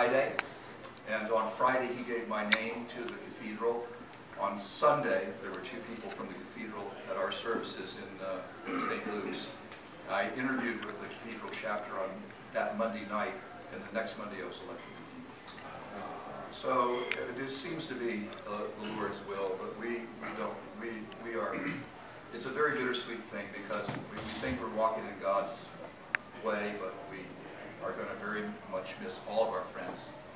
Friday, and on Friday he gave my name to the cathedral. On Sunday, there were 2 people from the cathedral at our services in St. Luke's. I interviewed with the cathedral chapter on that Monday night, and the next Monday I was elected. So this seems to be the Lord's will, but we are. It's a very bittersweet thing because we think we're walking in God's way, but we are going to very much miss all of our friends